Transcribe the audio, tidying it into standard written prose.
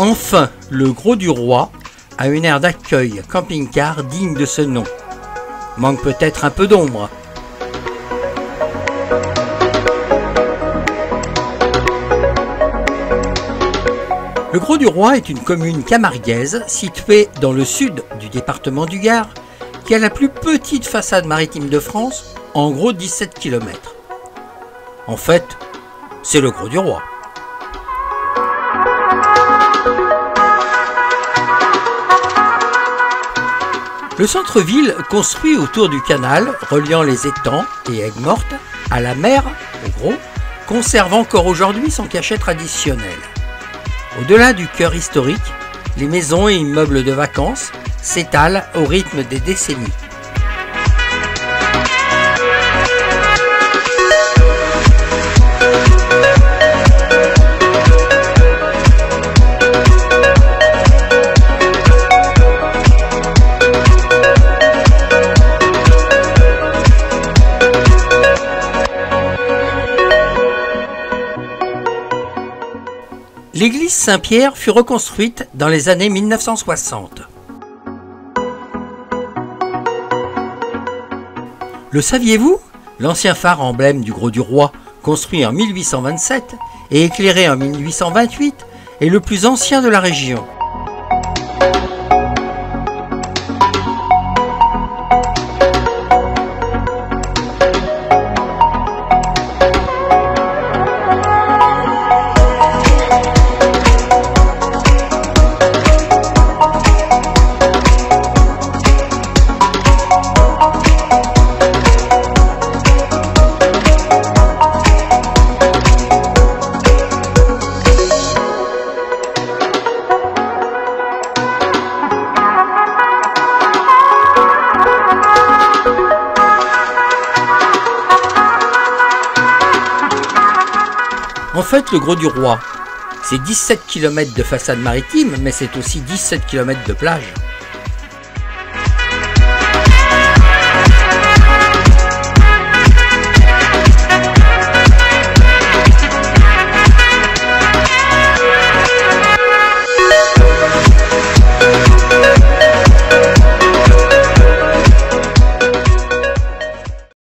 Enfin, le Grau du Roi a une aire d'accueil camping-car digne de ce nom. Manque peut-être un peu d'ombre. Le Grau du Roi est une commune camarguaise située dans le sud du département du Gard, qui a la plus petite façade maritime de France, en gros 17 km. En fait, c'est le Grau du Roi. Le centre-ville, construit autour du canal reliant les étangs et Aigues-Mortes à la mer, au Grau, conserve encore aujourd'hui son cachet traditionnel. Au-delà du cœur historique, les maisons et immeubles de vacances s'étalent au rythme des décennies. L'église Saint-Pierre fut reconstruite dans les années 1960. Le saviez-vous? L'ancien phare emblème du Grau du Roi, construit en 1827 et éclairé en 1828, est le plus ancien de la région. En fait, le Grau du Roi, c'est 17 km de façade maritime, mais c'est aussi 17 km de plage.